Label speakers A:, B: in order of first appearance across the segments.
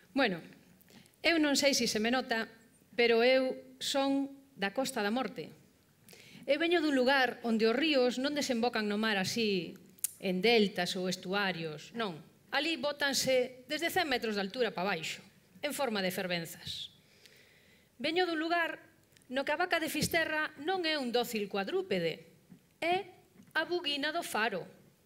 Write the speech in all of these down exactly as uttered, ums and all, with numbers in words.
A: Bueno, eu non sei se se me nota, pero eu son da Costa da Morte. Eu veño dun lugar onde os ríos non desembocan no mar así en deltas ou estuarios, non. Ali bótanse desde cen metros de altura para baixo, en forma de fervenzas. Veño dun lugar no que a vaca de Fisterra non é un dócil cuadrúpede, é a buguina do Faro.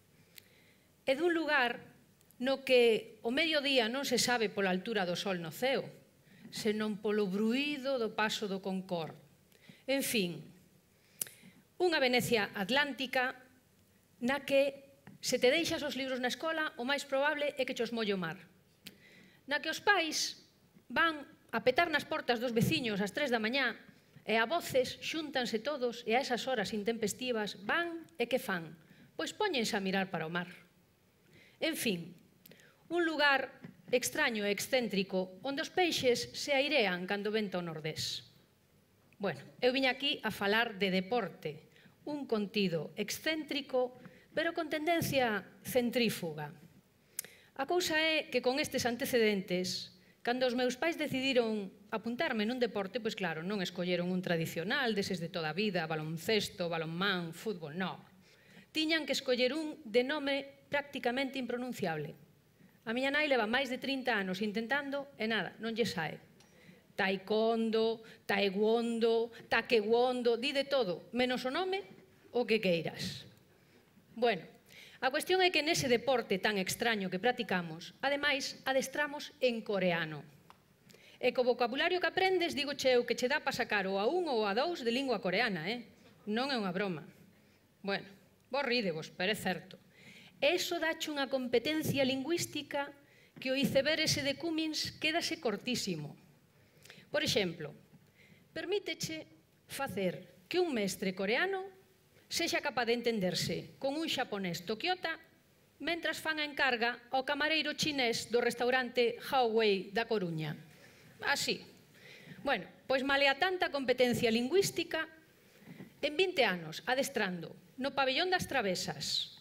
A: É dun lugar no que o mediodía non se sabe pola altura do sol no ceo, senón polo bruído do paso do Concorde. En fin, unha Venecia atlántica na que se te deixas os libros na escola, o máis probable é que chos molle o mar. Na que os pais van a petar nas portas dos veciños ás tres da mañá e a voces xúntanse todos e a esas horas intempestivas van e que fan? Pois póñense a mirar para o mar. En fin, un lugar extraño e excéntrico onde os peixes se airean cando venta o nordés. Bueno, eu viña aquí a falar de deporte, un contido excéntrico, pero con tendencia centrífuga. A cousa é que con estes antecedentes, cando os meus pais decidiron apuntarme nun deporte, pois claro, non escolleron un tradicional deses de toda a vida, baloncesto, balonmán, fútbol, non. Tiñan que escoller un de nome prácticamente impronunciable. A miña nai leva máis de trinta anos intentando e nada, non lle sae. Taekwondo, taekwondo, taekwondo, di de todo, menos o nome, o que queiras. Bueno, a cuestión é que nese deporte tan extraño que practicamos, ademais, adestramos en coreano. E co vocabulario que aprendes, digo che eu que che dá para sacar o A un ou o A dous de lingua coreana, eh? Non é unha broma. Bueno, vos rídevos, pero é certo. Eso dache unha competencia lingüística que o iceberg ese de Cummins quédase cortísimo. Por exemplo, permíteche facer que un mestre coreano sexa capaz de entenderse con un xaponés tokiota mentras fan a encarga ao camareiro chinés do restaurante Huawei da Coruña. Así. Bueno, pois malea tanta competencia lingüística, en vinte anos adestrando no pabellón das Travesas,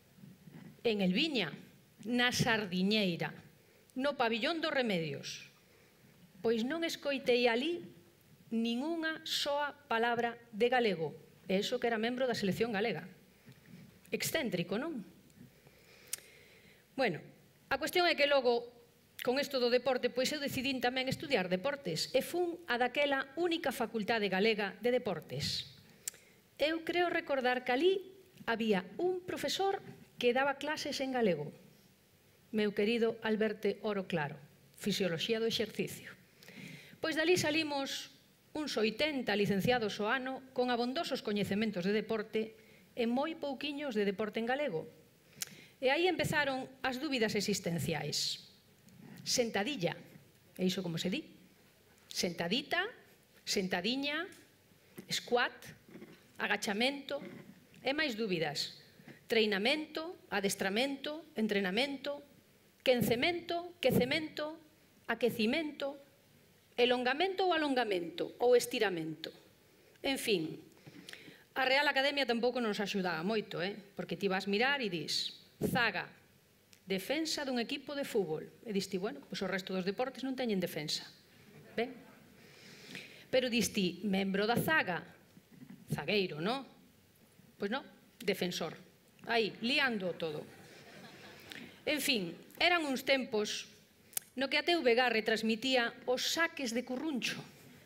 A: en Elviña, na Sardiñeira, no pabellón dos Remedios, pois non escoitei ali ningunha soa palabra de galego. E iso que era membro da selección galega. Excéntrico, non? Bueno, a cuestión é que logo, con isto do deporte, pois eu decidín tamén estudiar deportes e fun a daquela única facultade galega de deportes. Eu creo recordar que ali había un profesor que daba clases en galego, meu querido Alberto Oro Claro, Fisioloxía do Exercicio. Pois dali salimos uns oitenta licenciados ao ano con abondosos coñecementos de deporte e moi pouquiños de deporte en galego. E aí empezaron as dúbidas existenciais. Sentadilla, é iso como se di? Sentadita, sentadiña, squat, agachamento, e máis dúbidas. Treinamento, adestramento, entrenamento, quencemento, quecemento, aquecimento, elongamento ou alongamento, ou estiramento. En fin, a Real Academia tampouco nos axudaba moito, eh? Porque ti vas mirar e dis, zaga, defensa dun equipo de fútbol. E dis ti, bueno, pois o resto dos deportes non teñen defensa. Ben? Pero dis ti, membro da zaga, zagueiro, non? Pois non, defensor. Aí, liando todo. En fin, eran uns tempos no que a T V G retransmitía os saques de curruncho.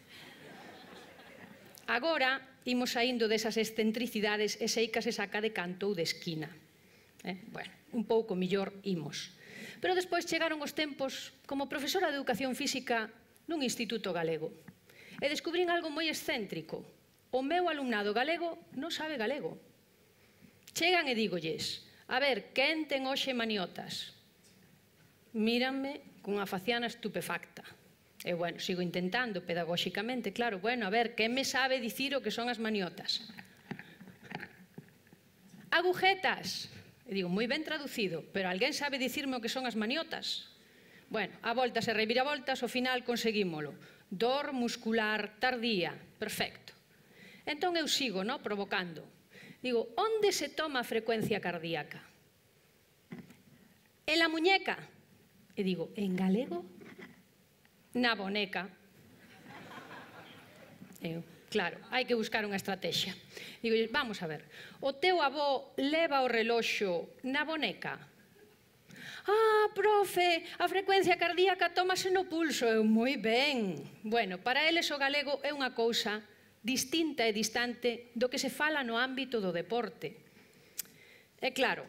A: Agora, imos saindo desas excentricidades e seica se saca de canto ou de esquina. Eh? Bueno, un pouco millor imos. Pero despois chegaron os tempos como profesora de Educación Física nun instituto galego. E descubrín algo moi excéntrico. O meu alumnado galego non sabe galego. Chegan e dígolles, a ver, quen ten hoxe maniotas? Míranme cunha faciana estupefacta. E, bueno, sigo intentando pedagóxicamente, claro, bueno, a ver, quen me sabe dicir o que son as maniotas? Agujetas. E digo, moi ben traducido, pero alguén sabe dicirme o que son as maniotas? Bueno, a voltas e reviravoltas, ao final conseguímolo. Dor muscular tardía. Perfecto. Entón eu sigo, no, provocando. Digo, onde se toma a frecuencia cardíaca? En la muñeca. E digo, en galego? na boneca. Eu, claro, hai que buscar unha estrategia. Digo, vamos a ver, o teu avó leva o reloxo na boneca? Ah, profe, a frecuencia cardíaca tómase no pulso. Eu, moi ben. Bueno, para eles o galego é unha cousa distinta e distante do que se fala no ámbito do deporte. E claro,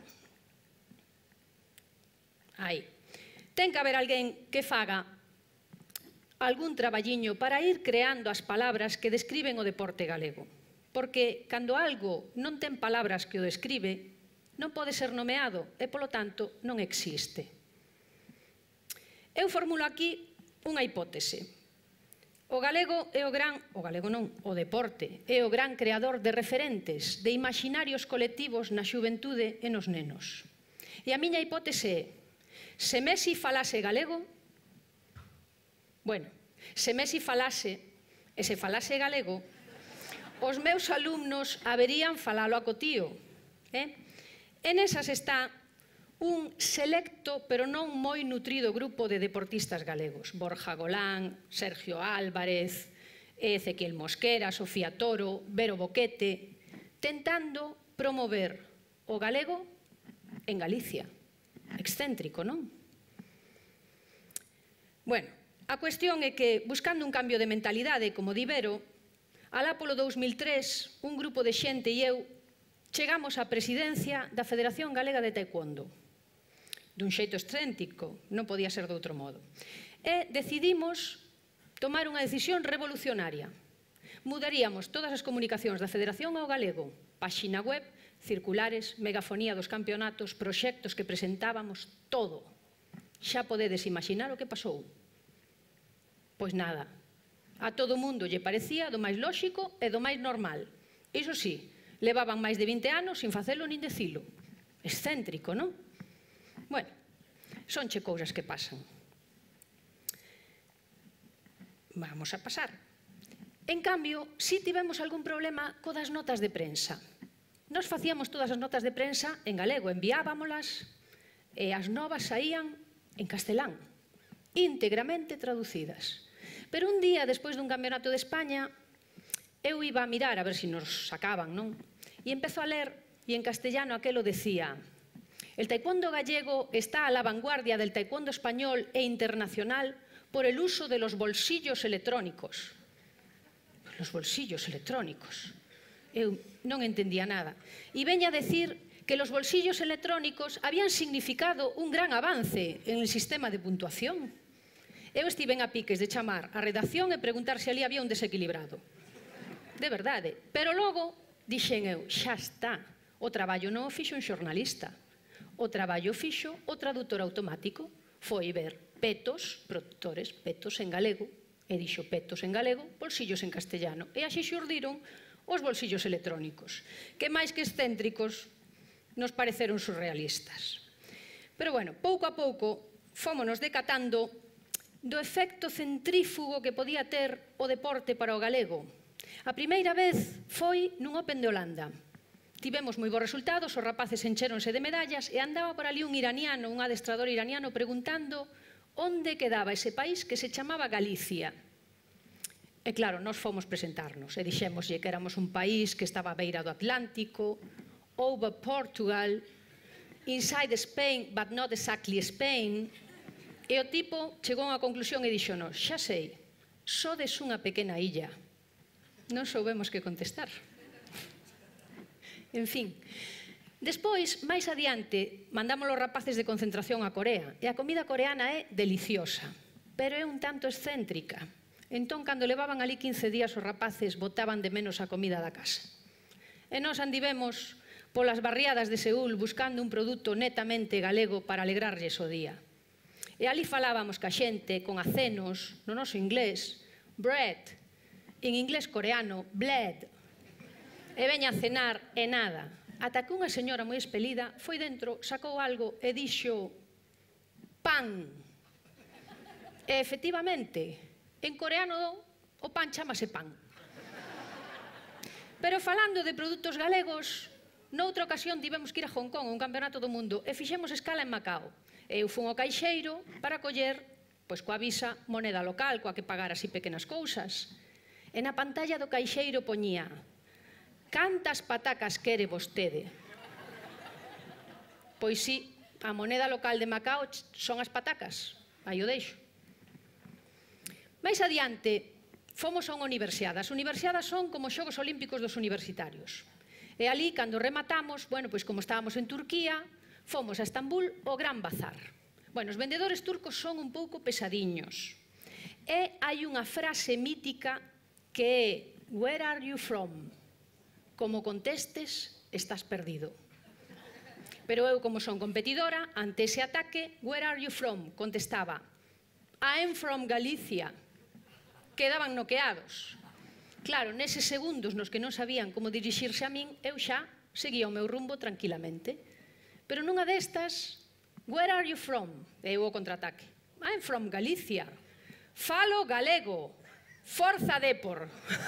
A: aí, ten que haber alguén que faga algún traballiño para ir creando as palabras que describen o deporte galego. Porque cando algo non ten palabras que o describe, non pode ser nomeado e, polo tanto, non existe. Eu formulo aquí unha hipótese. O galego é o gran, o galego non, o deporte, é o gran creador de referentes, de imaginarios colectivos na xuventude e nos nenos. E a miña hipótese é, se Messi falase galego, bueno, se Messi falase e se falase galego, os meus alumnos haberían falalo a cotío, eh? En esas está un selecto, pero non moi nutrido grupo de deportistas galegos. Borja Golán, Sergio Álvarez, Ezequiel Mosquera, Sofía Toro, Vero Boquete, tentando promover o galego en Galicia. Excéntrico, non? Bueno, a cuestión é que, buscando un cambio de mentalidade, como di Vero, alá polo dous mil tres, un grupo de xente e eu chegamos á presidencia da Federación Galega de Taekwondo. Dun xeito excéntrico, non podía ser de outro modo. E decidimos tomar unha decisión revolucionaria. Mudaríamos todas as comunicacións da Federación ao galego, páxina web, circulares, megafonía dos campeonatos, proxectos que presentábamos, todo. Xa podedes imaginar o que pasou. Pois nada, a todo mundo lle parecía do máis lóxico e do máis normal. Iso sí, levaban máis de vinte anos sin facelo nin decilo. Excéntrico, non? Bueno, sonche cousas que pasan. Vamos a pasar. En cambio, si tivemos algún problema co das notas de prensa. Nos facíamos todas as notas de prensa en galego, enviábamolas e as novas saían en castelán, íntegramente traducidas. Pero un día, despois dun campeonato de España, eu iba a mirar a ver se nos sacaban, non? E empezó a ler, e en castellano aquelo decía: el taekwondo gallego está a la vanguardia del taekwondo español e internacional por el uso de los bolsillos electrónicos. Los bolsillos electrónicos. Eu non entendía nada. E veña a decir que los bolsillos electrónicos habían significado un gran avance en el sistema de puntuación. Eu estive a piques de chamar a redacción e preguntar se ali había un desequilibrado. De verdade. Pero logo dixen eu, xa está, o traballo non o fixo un xornalista, o traballo fixo o traductor automático, foi ver petos, produtores, petos en galego, e dixo petos en galego, bolsillos en castellano, e así xurdiron os bolsillos electrónicos, que máis que excéntricos nos pareceron surrealistas. Pero bueno, pouco a pouco fómonos decatando do efecto centrífugo que podía ter o deporte para o galego. A primeira vez foi nun Open de Holanda. Tivemos moi bons resultados, os rapaces encheronse de medallas e andaba por ali un iraniano, un adestrador iraniano, preguntando onde quedaba ese país que se chamaba Galicia. E claro, nós fomos presentarnos e dixémoslle que éramos un país que estaba á beira do Atlántico, over Portugal, inside Spain, but not exactly Spain. E o tipo chegou a unha conclusión e dixonos, xa sei, sodes unha pequena illa. Non soubemos que contestar. En fin, despois, máis adiante, mandamos os rapaces de concentración a Corea, e a comida coreana é deliciosa, pero é un tanto excéntrica. Entón, cando levaban ali quince días, os rapaces botaban de menos a comida da casa. E nós andivemos polas barriadas de Seúl buscando un produto netamente galego para alegrarlles o día. E ali falábamos ca xente con acenos, no noso inglés, bread, en inglés coreano, bled, e veña a cenar e nada. Ata que unha señora moi espelida foi dentro, sacou algo e dixo pan. E efectivamente, en coreano o pan chamase pan. Pero falando de produtos galegos, noutra ocasión tivemos que ir a Hong Kong, un campeonato do mundo, e fixemos escala en Macao. Eu fun ao caixeiro para coller Pois coa Visa, moneda local, coa que pagar así pequenas cousas. E na pantalla do caixeiro poñía: cantas patacas quere vostede? Pois sí, a moneda local de Macao son as patacas. Aí o deixo. Mais adiante, fomos a unha universidade. As universidades son como os Xogos Olímpicos dos universitarios. E ali, cando rematamos, bueno, pois como estábamos en Turquía, fomos a Estambul ao Gran Bazar. Bueno, os vendedores turcos son un pouco pesadiños. E hai unha frase mítica que é "Where are you from?". Como contestes, estás perdido. Pero eu, como son competidora, ante ese ataque, "Where are you from?", contestaba "I'm from Galicia". Quedaban noqueados. Claro, neses segundos nos que non sabían como dirixirse a min, eu xa seguía o meu rumbo tranquilamente. Pero nunha destas, "Where are you from?", e eu o contraataque. "I'm from Galicia. Falo galego. Forza Depor".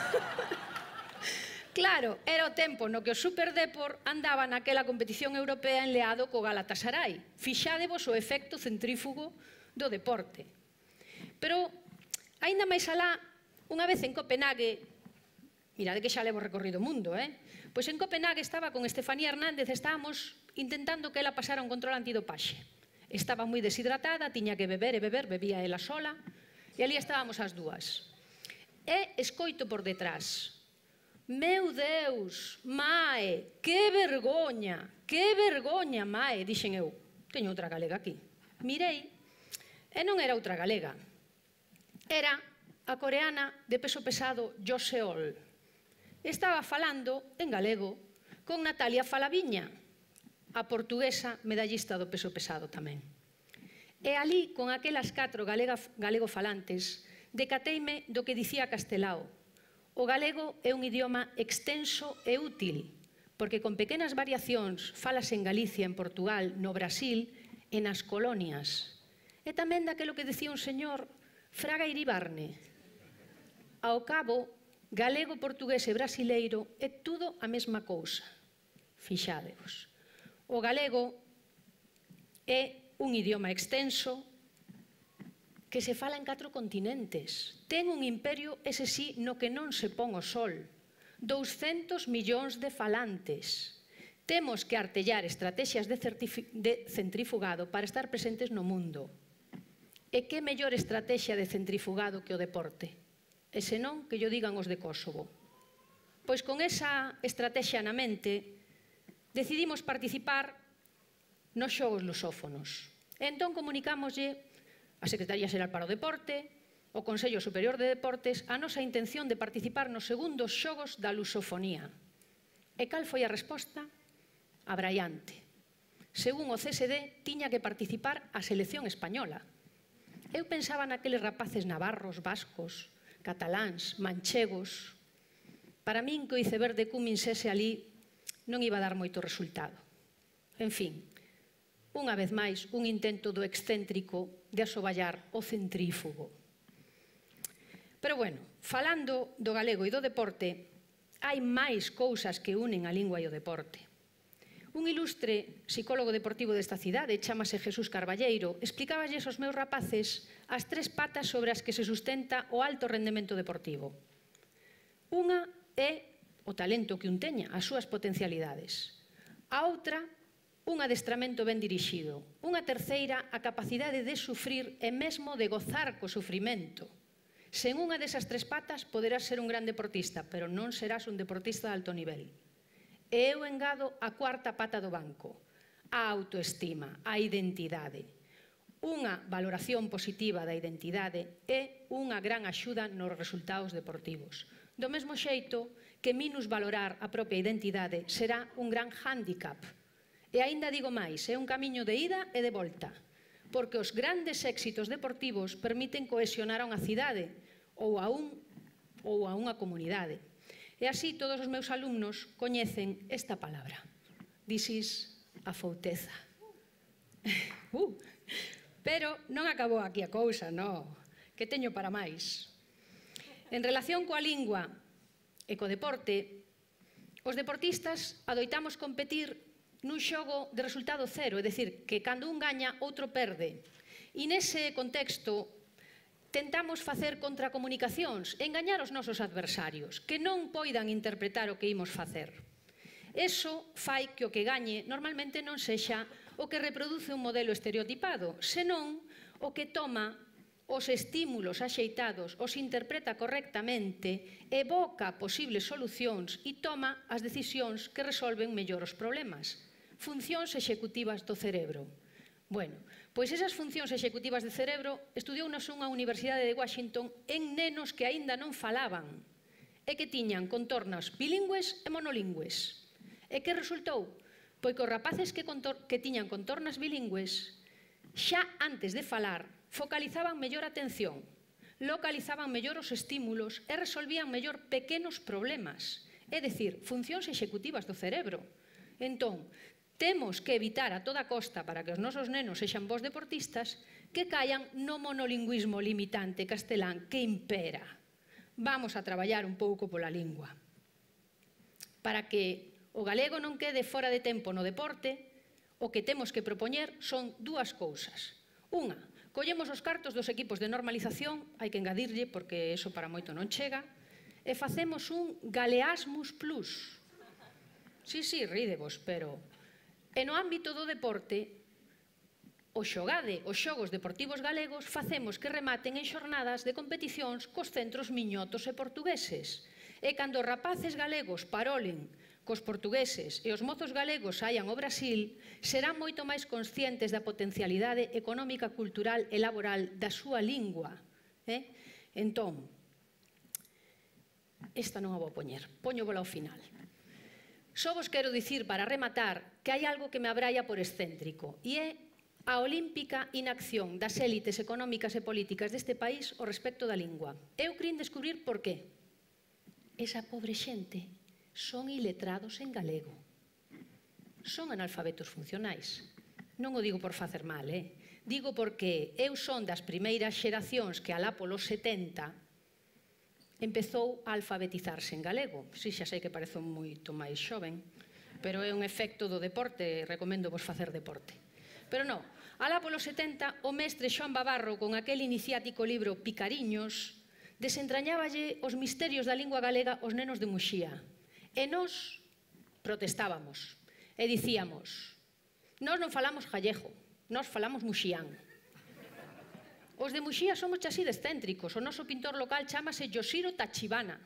A: Claro, era o tempo no que o Super Depor andaba naquela competición europea enleado co Galatasaray. Fixádevos o efecto centrífugo do deporte. Pero, aínda máis alá, unha vez en Copenhague, mirade que xa levo recorrido o mundo, eh? Pois en Copenhague estaba con Estefanía Hernández, estábamos intentando que ela pasara un control antidopaxe. Estaba moi deshidratada, tiña que beber e beber, bebía ela sola, e ali estábamos as dúas. E escoito por detrás: "Meu Deus, Mae, que vergoña, que vergoña, Mae", dixen eu. Teño outra galega aquí. Mirei, e non era outra galega. Era a coreana de peso pesado Jo Seol. Estaba falando en galego con Natalia Falaviña, a portuguesa medallista do peso pesado tamén. E ali, con aquelas catro galego falantes, decateime do que dicía Castelao. O galego é un idioma extenso e útil, porque con pequenas variacións falase en Galicia, en Portugal, no Brasil e nas colonias. E tamén daquelo que dicía un señor, Fraga Iribarne. Ao cabo, galego, portugués e brasileiro é tudo a mesma cousa. Fixádevos. O galego é un idioma extenso que se fala en catro continentes. Ten un imperio, ese sí, no que non se pon o sol. douscentos millóns de falantes. Temos que artellar estrategias de centrifugado para estar presentes no mundo. E que mellor estrategia de centrifugado que o deporte? E senón que llo digan os de Kosovo. Pois con esa estrategia na mente, decidimos participar nos Xogos Lusófonos. E entón comunicámoslle a Secretaría Xeral para o Deporte, o Consello Superior de Deportes, a nosa intención de participar nos segundos Xogos da Lusofonía. E cal foi a resposta? Abraiante. Según o C S D, tiña que participar a selección española. Eu pensaba naqueles rapaces navarros, vascos, cataláns, manchegos. Para min que o iceberg de Cummins ese ali non iba a dar moito resultado. En fin, unha vez máis, un intento do excéntrico de asoballar o centrífugo. Pero bueno, falando do galego e do deporte, hai máis cousas que unen a lingua e o deporte. Un ilustre psicólogo deportivo desta cidade, chámase Jesús Carballeiro, explicáballes aos meus rapaces as tres patas sobre as que se sustenta o alto rendemento deportivo. Unha é o talento que un teña, as súas potencialidades. A outra, un adestramento ben dirixido. Unha terceira, a capacidade de sufrir e mesmo de gozar co sufrimento. Sen unha desas tres patas poderás ser un gran deportista, pero non serás un deportista de alto nivel. E eu engado a cuarta pata do banco, a autoestima, a identidade. Unha valoración positiva da identidade é unha gran axuda nos resultados deportivos. Do mesmo xeito que minusvalorar a propia identidade será un gran hándicap. E aínda digo máis, é un camiño de ida e de volta, porque os grandes éxitos deportivos permiten cohesionar a unha cidade ou a un ou a unha comunidade. E así todos os meus alumnos coñecen esta palabra. This is a fouteza. Uh, pero non acabou aquí a cousa, non, que teño para máis. En relación coa lingua e co deporte, os deportistas adoitamos competir nun xogo de resultado cero, é dicir, que cando un gaña, outro perde. E nese contexto, tentamos facer contracomunicacións, engañar os nosos adversarios, que non poidan interpretar o que imos facer. Eso fai que o que gañe normalmente non sexa o que reproduce un modelo estereotipado, senón o que toma os estímulos axeitados, os interpreta correctamente, evoca posibles solucións e toma as decisións que resolven mellor os problemas. Funcións executivas do cerebro. Bueno, pois esas funcións executivas do cerebro estudiounos unha universidade de Washington en nenos que aínda non falaban e que tiñan contornas bilingües e monolingües. E que resultou? Pois que os rapaces que, que tiñan contornas bilingües xa antes de falar focalizaban mellor a atención, localizaban mellor os estímulos e resolvían mellor pequenos problemas, é dicir, funcións executivas do cerebro. Entón, temos que evitar a toda costa para que os nosos nenos sexan bons deportistas que caian no monolingüismo limitante castelán que impera. Vamos a traballar un pouco pola lingua. Para que o galego non quede fora de tempo no deporte, o que temos que propoñer son dúas cousas. Unha, collemos os cartos dos equipos de normalización, hai que engadirlle porque eso para moito non chega, e facemos un Galeasmus Plus. Sí, sí, rídevos, pero... E no ámbito do deporte, o xogade, os xogos deportivos galegos, facemos que rematen en xornadas de competicións cos centros miñotos e portugueses. E cando os rapaces galegos parolen cos portugueses e os mozos galegos saian ao Brasil, serán moito máis conscientes da potencialidade económica, cultural e laboral da súa lingua. Eh? Entón, esta non a vou poñer, poño-vola ao final. Só vos quero dicir, para rematar, que hai algo que me abraia por excéntrico, e é a olímpica inacción das élites económicas e políticas deste país ao respecto da lingua. Eu crin descubrir por qué. Esa pobre xente son iletrados en galego. Son analfabetos funcionais. Non o digo por facer mal, eh? Digo porque eu son das primeiras xeracións que alá polos setenta empezou a alfabetizarse en galego. Si, xa sei que parezo moito máis xoven, pero é un efecto do deporte, recomendo vos facer deporte. Pero non, alá polos setenta, o mestre Xoán Babarro, con aquel iniciático libro Picariños, desentrañáballe os misterios da lingua galega aos nenos de Muxía. E nós protestábamos e dicíamos: nós non falamos gallego, nós falamos muxián. Os de Muxía somos así de excéntricos. O noso pintor local chámase Yoshiro Tachibana.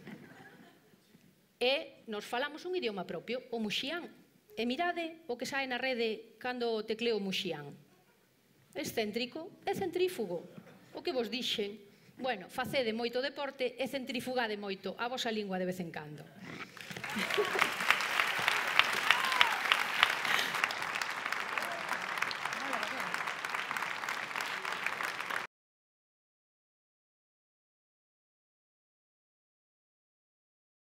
A: E nos falamos un idioma propio, o muxián. E mirade o que sae na rede cando tecleo muxián. Excéntrico e centrífugo. O que vos dixen. Bueno, facede moito deporte e centrifugade moito a vosa lingua de vez en cando.